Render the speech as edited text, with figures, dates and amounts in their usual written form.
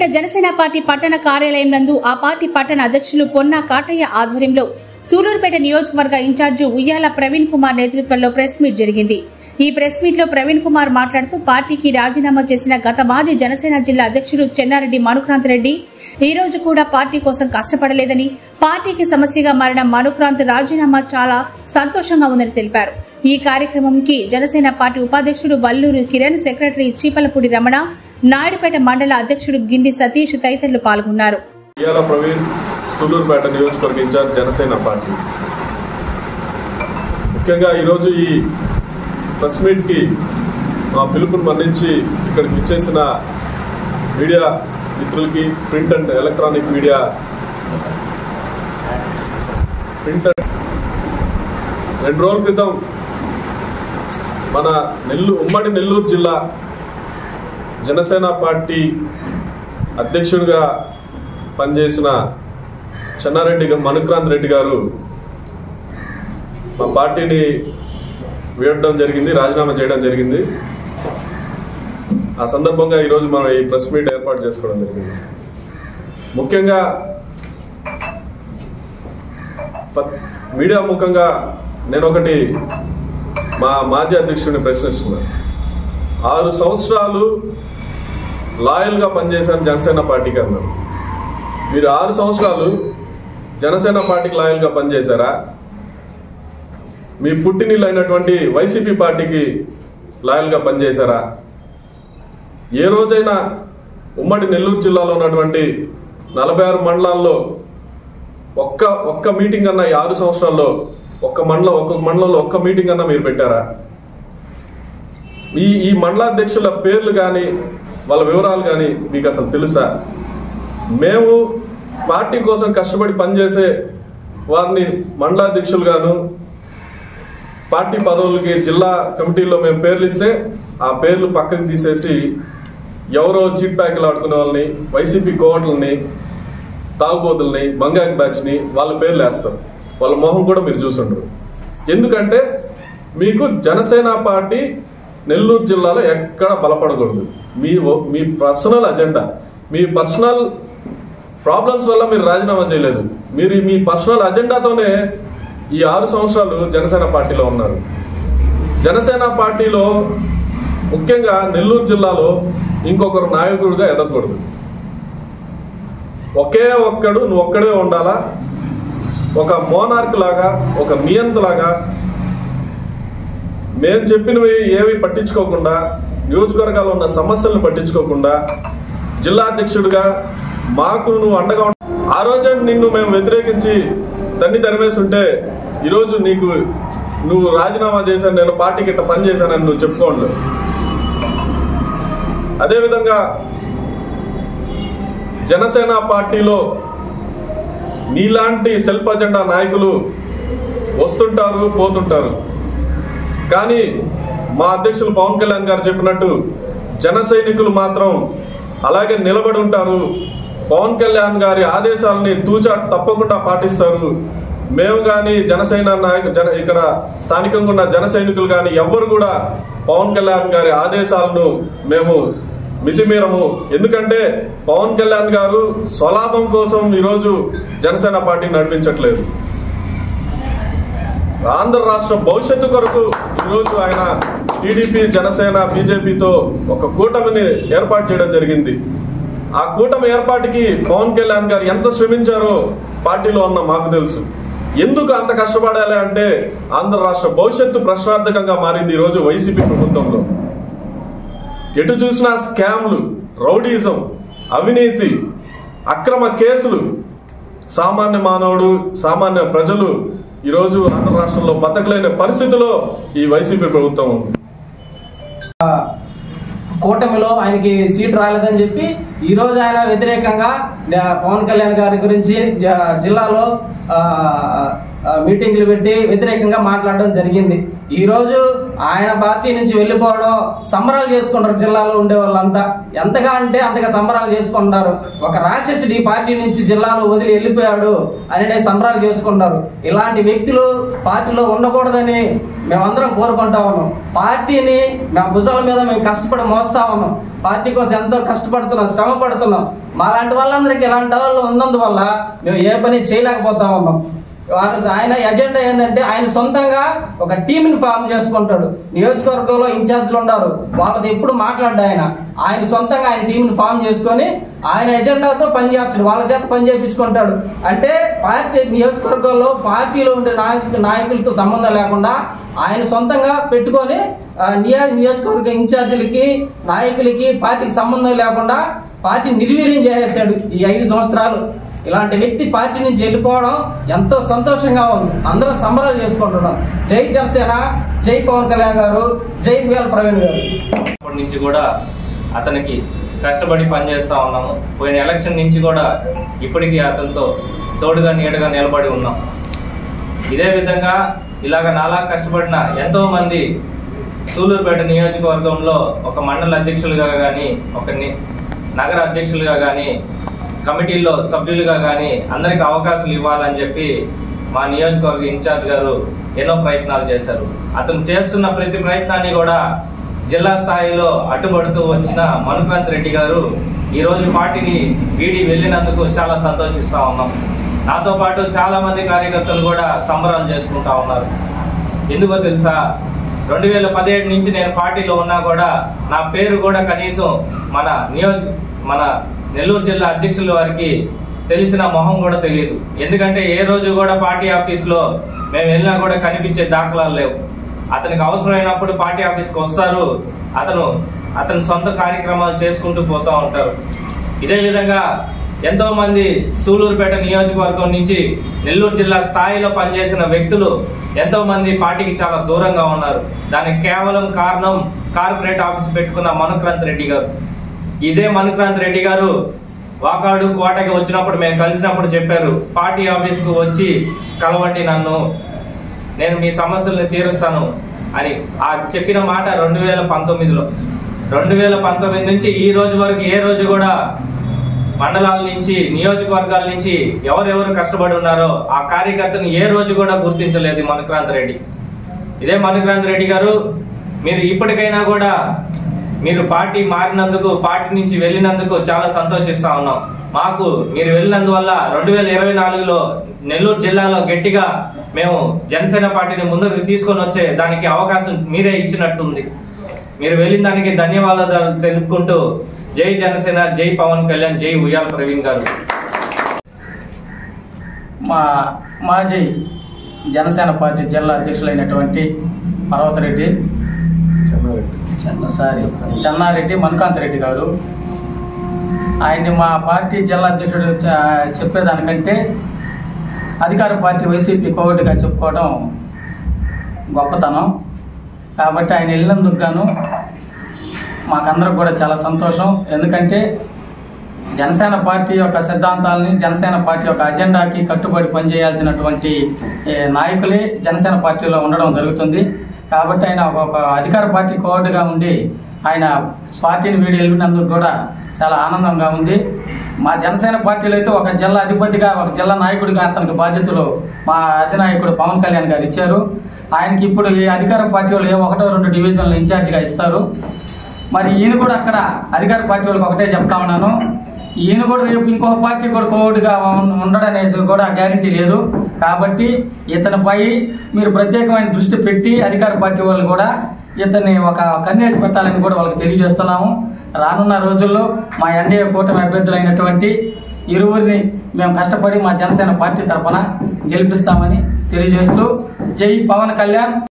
Janasena party పట్టణ కార్యాలయం నందు ఆ పార్టీ పట్టణ అధ్యక్షులు పొన్నా కాటయ్య ఆధ్వర్యంలో సూలూరుపేట నియోజకవర్గ ఇన్ఛార్జి ఉయ్యాల ప్రవీణ్ కుమార్ నేతృత్వంలో ప్రెస్ మీట్ జరిగింది. ఈ ప్రెస్ మీట్ లో ప్రవీణ్ కుమార్ మాట్లాడుతూ పార్టీకి రాజీనామా చేసిన గత మాజీ జనసేన జిల్లా అధ్యక్షుడు చెన్నారెడ్డి మనుక్రాంత్ రెడ్డి ఈ రోజు కూడా పార్టీ కోసం కష్టపడలేదని, పార్టీకి సమస్యగా మారిన మనుక్రాంత్ రాజీనామా చాలా సంతోషంగా ఉందని తెలిపారు. ఈ కార్యక్రమంకి జనసేన పార్టీ ఉపాధ్యక్షుడు వల్లూరు కిరణ్, సెక్రటరీ చీపలపూడి రమణ, నాయుడుపేట మండల అధ్యక్షుడు గిండి సతీష్ తదితరులు పాల్గొన్నారు. సూలూరుపేట నియోజకవర్గ ఇన్ఛార్జ్ జనసేన పార్టీ ముఖ్యంగా ఈరోజు ఈ ప్రెస్ మీట్కి మా పిలుపుని మన్నించి ఇక్కడికి వచ్చేసిన మీడియా మిత్రులకి, ప్రింట్ అండ్ ఎలక్ట్రానిక్ మీడియా, రెండు రోజుల క్రితం మన ఉమ్మడి నెల్లూరు జిల్లా జనసేన పార్టీ అధ్యక్షుడిగా పనిచేసిన చెన్నారెడ్డి మనుక్రాంత్ రెడ్డి గారు మా పార్టీని వీడడం జరిగింది, రాజీనామా చేయడం జరిగింది. ఆ సందర్భంగా ఈరోజు మనం ఈ ప్రెస్ మీట్ ఏర్పాటు చేసుకోవడం జరిగింది. ముఖ్యంగా మీడియా ముఖంగా నేను ఒకటి మా మాజీ అధ్యక్షుడిని ప్రశ్నిస్తున్నాను. 6 సంవత్సరాలు లాయల్గా పనిచేశాను జనసేన పార్టీకి అన్నారు. మీరు 6 సంవత్సరాలు జనసేన పార్టీకి లాయల్గా పనిచేశారా? మీ పుట్టినిల్లు అయినటువంటి వైసీపీ పార్టీకి లాయల్గా పనిచేశారా? ఏ రోజైనా ఉమ్మడి నెల్లూరు జిల్లాలో ఉన్నటువంటి 46 మండలాల్లో ఒక్క మీటింగ్ అన్నా ఈ 6 సంవత్సరాల్లో ఒక్కొక్క మండలంలో ఒక్క మీటింగ్ అన్నా మీరు పెట్టారా? ఈ మండలాధ్యక్షుల పేర్లు కానీ వాళ్ళ వివరాలు కానీ మీకు అసలు తెలుసా? మేము పార్టీ కోసం కష్టపడి పనిచేసే వారిని మండలాధ్యక్షులుగాను, పార్టీ పదవులకి జిల్లా కమిటీల్లో మేము పేర్లు ఇస్తే ఆ పేర్లు పక్కకు తీసేసి ఎవరో చీట్ ప్యాకులు ఆడుకునే వాళ్ళని, వైసీపీ కోవట్లని, తాగుబోతుల్ని, బంగాకి బ్యాచ్ని వాళ్ళ పేర్లు వేస్తారు. వాళ్ళ మొహం కూడా మీరు చూసుండరు. ఎందుకంటే మీకు జనసేన పార్టీ నెల్లూరు జిల్లాలో ఎక్కడ బలపడకూడదు. మీ పర్సనల్ అజెండా, మీ పర్సనల్ ప్రాబ్లమ్స్ వల్ల మీరు రాజీనామా చేయలేదు. మీరు మీ పర్సనల్ అజెండాతోనే ఈ 6 సంవత్సరాలు జనసేన పార్టీలో ఉన్నారు. జనసేన పార్టీలో ముఖ్యంగా నెల్లూరు జిల్లాలో ఇంకొకరు నాయకుడిగా ఎదగకూడదు. నువ్వు ఒక్కడే ఉండాలా. ఒక మోనార్క్ లాగా, ఒక నియంతలాగా మేము చెప్పినవి ఏవి పట్టించుకోకుండా, నియోజకవర్గాల్లో ఉన్న సమస్యలను పట్టించుకోకుండా, జిల్లా అధ్యక్షుడిగా మాకు నువ్వు అండగా ఆ రోజే నిన్ను మేము వ్యతిరేకించి తరిమేస్తుంటే ఈరోజు నువ్వు రాజీనామా చేశాను, నేను పార్టీకి ఇట్లా పనిచేశానని నువ్వు చెప్పుకోండి. అదేవిధంగా జనసేన పార్టీలో నీలాంటి సెల్ఫ్ అజెండా నాయకులు వస్తుంటారు, పోతుంటారు. కానీ మా అధ్యక్షులు పవన్ కళ్యాణ్ గారు చెప్పినట్టు జన సైనికులు మాత్రం అలాగే నిలబడి ఉంటారు. పవన్ కళ్యాణ్ గారి ఆదేశాలని తూచా తప్పకుండా పాటిస్తారు. మేము కానీ జనసేన ఇక్కడ స్థానికంగా ఉన్న జన సైనికులు కానీ ఎవ్వరు కూడా పవన్ కళ్యాణ్ గారి ఆదేశాలను మేము మితిమీరము. ఎందుకంటే పవన్ కళ్యాణ్ గారు స్వలాభం కోసం ఈరోజు జనసేన పార్టీని నడిపించట్లేదు. ఆంధ్ర రాష్ట్ర భవిష్యత్తు కొరకు ఈరోజు ఆయన టీడీపీ, జనసేన, బీజేపీతో ఒక కూటమిని ఏర్పాటు చేయడం జరిగింది. ఆ కూటమి ఏర్పాటుకి పవన్ కళ్యాణ్ గారు ఎంత శ్రమించారో పార్టీలో ఉన్న మాకు తెలుసు. ఎందుకు అంత కష్టపడాలి అంటే ఆంధ్ర రాష్ట్ర భవిష్యత్తు ప్రశ్నార్థకంగా మారింది ఈరోజు వైసీపీ ప్రభుత్వంలో. ఎటు చూసినా స్కామ్లు, రౌడీజం, అవినీతి, అక్రమ కేసులు, సామాన్య మానవుడు, సామాన్య ప్రజలు ఈరోజు ఆంధ్ర రాష్ట్రంలో బతకలేని పరిస్థితిలో ఈ వైసీపీ ప్రభుత్వం ఉంది. కూటమిలో ఆయనకి సీట్ రాలేదని చెప్పి ఈ రోజు ఆయన వ్యతిరేకంగా పవన్ కళ్యాణ్ గారి గురించి జిల్లాలో మీటింగ్లు పెట్టి వ్యతిరేకంగా మాట్లాడడం జరిగింది. ఈ రోజు ఆయన పార్టీ నుంచి వెళ్ళిపోవడం సంబరాలు చేసుకుంటారు. జిల్లాలో ఉండే వాళ్ళంతా ఎంతగా అంటే అంతగా సంబరాలు చేసుకుంటారు. ఒక రాక్షసుడు ఈ పార్టీ నుంచి జిల్లాలో వదిలి వెళ్ళిపోయాడు అనే సంబరాలు చేసుకుంటారు. ఇలాంటి వ్యక్తులు పార్టీలో ఉండకూడదని మేమందరం కోరుకుంటా ఉన్నాం. పార్టీని మా భుజాల మీద మేము కష్టపడి మోస్తా ఉన్నాం. పార్టీ కోసం ఎంతో కష్టపడుతున్నాం, శ్రమ పడుతున్నాం. మాలాంటి వాళ్ళందరికీ ఇలాంటి వాళ్ళు ఉన్నందువల్ల మేము ఏ పని చేయలేకపోతా ఉన్నాం. ఆయన ఎజెండా ఏంటంటే ఆయన సొంతంగా ఒక టీంని ఫామ్ చేసుకుంటాడు. నియోజకవర్గంలో ఇన్ఛార్జ్లు ఉన్నారు, వాళ్ళతో ఎప్పుడు మాట్లాడ్డా ఆయన సొంతంగా ఆయన టీంని ఫామ్ చేసుకొని ఆయన ఎజెండాతో పనిచేస్తాడు. వాళ్ళ చేత పని చేయించుకుంటాడు. అంటే పార్టీ నియోజకవర్గంలో పార్టీలో ఉండే నాయకులతో సంబంధం లేకుండా ఆయన సొంతంగా పెట్టుకొని నియోజకవర్గ ఇన్ఛార్జీలకి నాయకులకి పార్టీకి సంబంధం లేకుండా పార్టీ నిర్వీర్యం చేసేసాడు ఈ 5 సంవత్సరాలు. ఇలాంటి వ్యక్తి పార్టీ నుంచి వెళ్ళిపోవడం ఎంతో సంతోషంగా ఉంది. అందరూ సంబరాలు చేసుకుంటున్నాం. జై జనసేన, జై పవన్ కళ్యాణ్ గారు, జై ఉయ్యాల ప్రవీణ్ గారు. అప్పటి నుంచి కూడా అతనికి కష్టపడి పనిచేస్తా ఉన్నాము. పోయిన ఎలక్షన్ నుంచి కూడా ఇప్పటికీ అతనితో తోడుగా నీడగా నిలబడి ఉన్నాం. ఇదే విధంగా ఇలాగ నాలా కష్టపడిన ఎంతో మంది సూలూరుపేట నియోజకవర్గంలో ఒక మండల అధ్యక్షులుగా కానీ, ఒక నగర అధ్యక్షులుగా కానీ, కమిటీల్లో సభ్యులుగా కానీ అందరికి అవకాశాలు ఇవ్వాలని చెప్పి మా నియోజకవర్గ ఇన్ఛార్జ్ గారు ఎన్నో ప్రయత్నాలు చేశారు. అతను చేస్తున్న ప్రతి ప్రయత్నాన్ని కూడా జిల్లా స్థాయిలో అడ్డుపడుతూ వచ్చిన మనుకాంత్ రెడ్డి గారు ఈరోజు పార్టీని వీడి వెళ్ళినందుకు చాలా సంతోషిస్తా ఉన్నాం. నాతో పాటు చాలా మంది కార్యకర్తలు కూడా సంబరాలు చేసుకుంటా ఉన్నారు. ఎందుకో తెలుసా, 2017 నుంచి నేను పార్టీలో ఉన్నా కూడా నా పేరు కూడా కనీసం మన నెల్లూరు జిల్లా అధ్యక్షుల వారికి తెలిసిన మొహం కూడా తెలియదు. ఎందుకంటే ఏ రోజు కూడా పార్టీ ఆఫీస్లో మేము వెళ్ళినా కూడా కనిపించే దాఖలాలు లేవు. అతనికి అవసరమైనప్పుడు పార్టీ ఆఫీస్కి వస్తారు, అతను సొంత కార్యక్రమాలు చేసుకుంటూ పోతూ ఉంటారు. ఇదే విధంగా ఎంతో మంది సూలూరుపేట నియోజకవర్గం నుంచి నెల్లూరు జిల్లా స్థాయిలో పనిచేసిన వ్యక్తులు ఎంతో మంది పార్టీకి చాలా దూరంగా ఉన్నారు. దానికి కేవలం కారణం కార్పొరేట్ ఆఫీస్ పెట్టుకున్న మనుకాంత్ రెడ్డి గారు. ఇదే మనుకాంత్ రెడ్డి గారు వాకాడు కోటకి వచ్చినప్పుడు మేము కలిసినప్పుడు చెప్పారు, పార్టీ ఆఫీస్కు వచ్చి కలవండి నన్ను, నేను మీ సమస్యల్ని తీరుస్తాను అని. ఆ చెప్పిన మాట 2019లో. 2019 నుంచి ఈ రోజు వరకు ఏ రోజు కూడా మండలాల నుంచి నియోజకవర్గాల నుంచి ఎవరెవరు కష్టపడి ఉన్నారో ఆ కార్యకర్తను ఏ రోజు కూడా గుర్తించలేదు మనుకాంత్ రెడ్డి. ఇదే మనుకాంత్ రెడ్డి గారు, మీరు ఇప్పటికైనా కూడా మీరు పార్టీ మారినందుకు, పార్టీ నుంచి వెళ్ళినందుకు చాలా సంతోషిస్తా ఉన్నాం. మాకు మీరు వెళ్ళినందువల్ల 2024లో నెల్లూరు జిల్లాలో గట్టిగా మేము జనసేన పార్టీని ముందుకు తీసుకొని వచ్చే దానికి అవకాశం మీరే ఇచ్చినట్టుంది. మీరు వెళ్ళిన దానికి ధన్యవాదాలు తెలుపుకుంటూ జై జనసేన, జై పవన్ కళ్యాణ్, జై ఉయ్యాల ప్రవీణ్ గారు. మాజీ జనసేన పార్టీ జిల్లా అధ్యక్షులైనటువంటి పర్వతరెడ్డి చెన్నారెడ్డి మనుకాంత్ రెడ్డి గారు, ఆయన్ని మా పార్టీ జిల్లా అధ్యక్షుడు చెప్పేదానికంటే అధికార పార్టీ వైసీపీ కోవిడ్గా చెప్పుకోవడం గొప్పతనం. కాబట్టి ఆయన వెళ్ళినందుకు గాను మాకందరికి కూడా చాలా సంతోషం. ఎందుకంటే జనసేన పార్టీ యొక్క సిద్ధాంతాలని, జనసేన పార్టీ యొక్క అజెండాకి కట్టుబడి పనిచేయాల్సినటువంటి నాయకులే జనసేన పార్టీలో ఉండడం జరుగుతుంది. కాబట్టి ఆయన ఒక అధికార పార్టీ కోవిడ్గా ఉండి ఆయన పార్టీని వీడి వెళ్ళినందుకు కూడా చాలా ఆనందంగా ఉంది. మా జనసేన పార్టీలో అయితే ఒక జిల్లా అధిపతిగా, ఒక జిల్లా నాయకుడిగా అతనికి బాధ్యతలు మా అధినాయకుడు పవన్ కళ్యాణ్ గారు ఇచ్చారు. ఆయనకి ఇప్పుడు ఈ అధికార పార్టీ వాళ్ళు 1-2 డివిజన్లు ఇన్ఛార్జిగా ఇస్తారు. మరి ఈయన కూడా అక్కడ అధికార పార్టీ వాళ్ళకి ఒకటే చెప్తా ఉన్నాను, ఈయన కూడా రేపు ఇంకొక పార్టీ కూడా కోవిడ్గా ఉండడనేసి కూడా గ్యారంటీ లేదు. కాబట్టి ఇతనిపై మీరు ప్రత్యేకమైన దృష్టి పెట్టి అధికార పార్టీ వాళ్ళు కూడా ఇతన్ని ఒక కన్నేసి పెట్టాలని కూడా వాళ్ళకి తెలియజేస్తున్నాము. రానున్న రోజుల్లో మా ఎన్డీఏ కూటమి అభ్యర్థులైనటువంటి ఇరువురిని మేము కష్టపడి మా జనసేన పార్టీ తరఫున గెలిపిస్తామని తెలియజేస్తూ జై పవన్ కళ్యాణ్.